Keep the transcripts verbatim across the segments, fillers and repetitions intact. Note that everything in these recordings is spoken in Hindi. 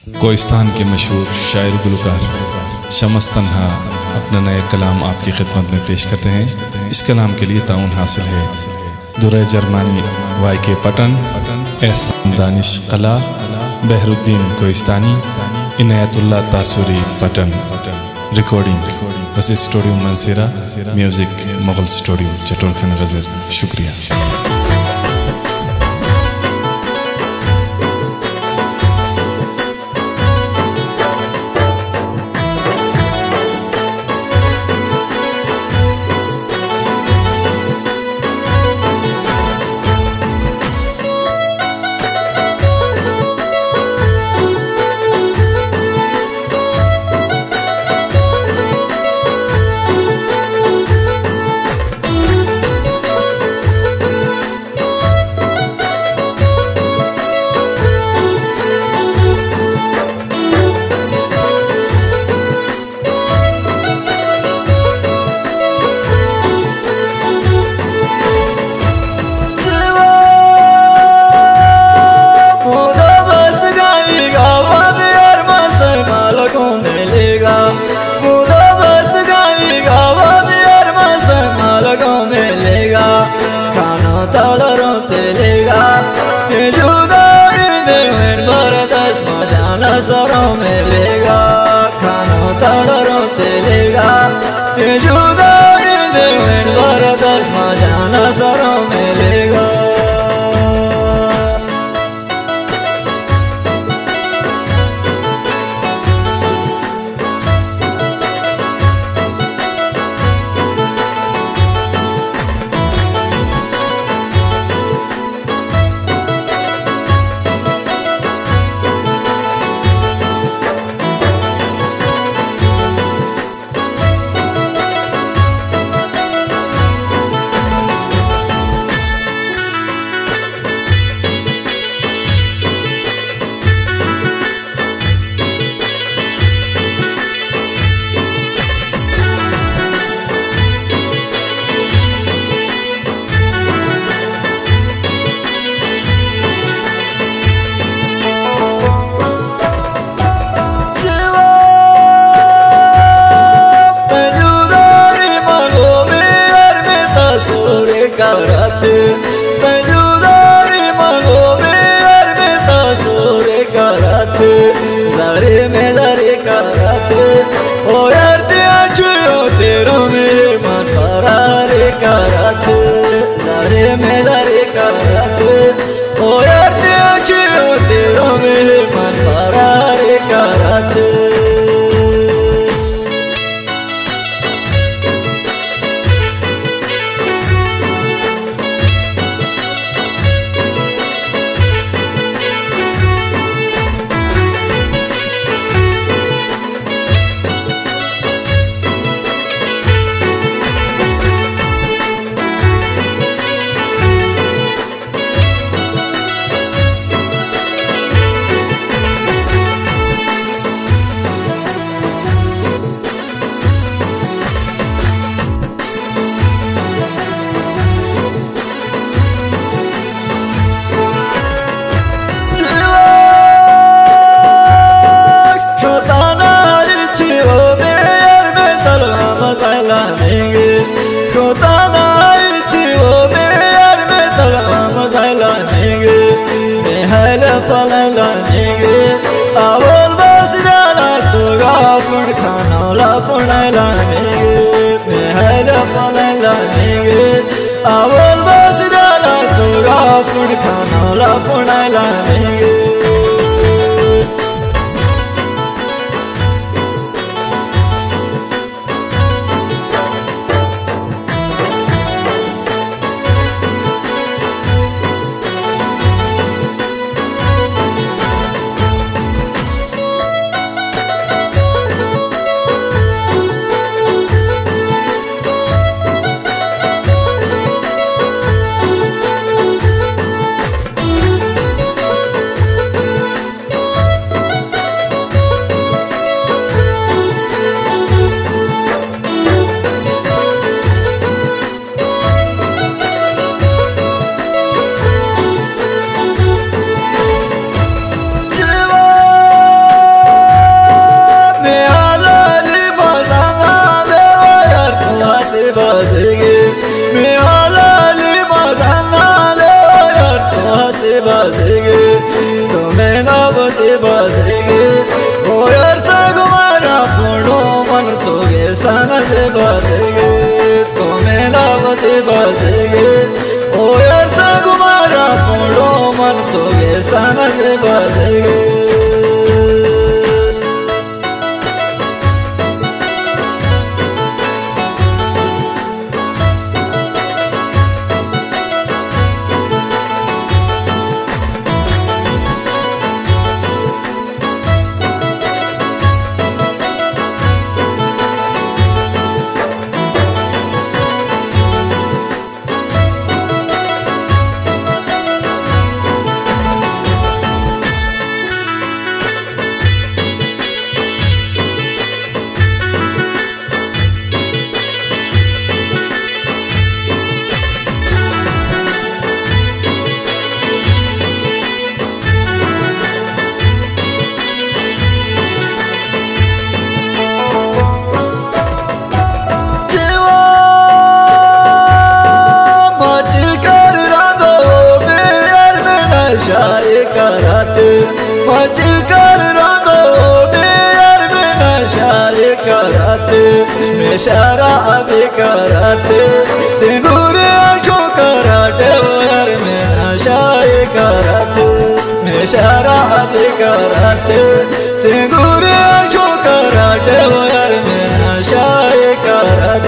कोहिस्तान के मशहूर शायर गुलकार शम्स तन्हा अपना नया कलाम आपकी खिदमत में पेश करते हैं। इस कलाम के लिए ताउन हासिल है दुर्र जर्मानी वाई के पटन, एहसान दानिश कला, बहरुद्दीन कोहिस्तानी, इनायतुल्ला तासुरी पटन। रिकॉर्डिंग बस studio Mansehra, music Mughal studio चटोल खान गजर। शुक्रिया। सरों में लेगा खाना तालरों ते लेगा ते जुदाई में बरदस मजाना सरों में लेगा। करत जुदाई मनो में हर में तसोरे करत लरे में लरे करत ओ यार दिया छुयो तेरो में मन फरारे करत लरे में लरे करत ओ यार दिया छुयो तेरो में मन फरारे करत। अवल बस डाला सोगा फुड़ खाना ला फुड़ा लानेंगे महल फला लानेंगे अवल बस डाला सोगा फुड़ खाना ला फुड़ा लानेंगे। बजेगे ओ यार सगुमारा फोड़ो मन तो गे सन से बजेगे तो मेरा बजे बजेगे ओ यार सगुमारा फोड़ो मन तो गे सन से बजेगे नशाए करात मज कर रंगो बेर में नशाए करात में शारा अभी करात तेगुरे आंखों कराटे यार में नशाए करात में शारा अभी करात तेगुरे आंखों कराटे यार में नशाए करात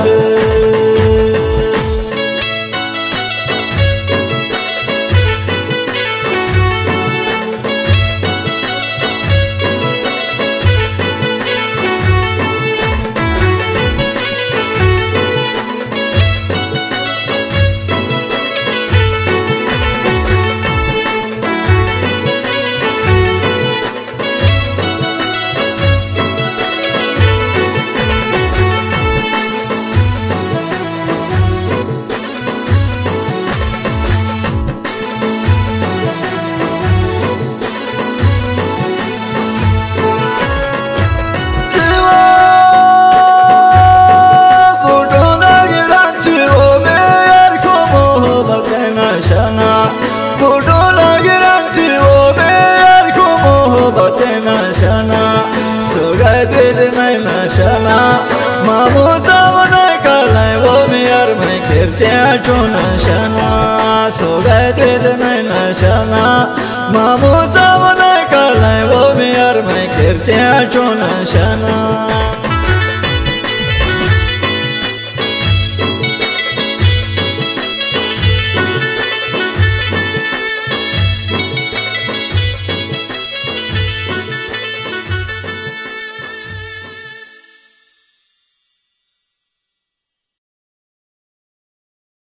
मामू जावन कलाई वो मियार में कीर्त्या चुना शना सो गए दिल में नशना मामू जावन कलाई वो मियार में कीर्त्या चुना शना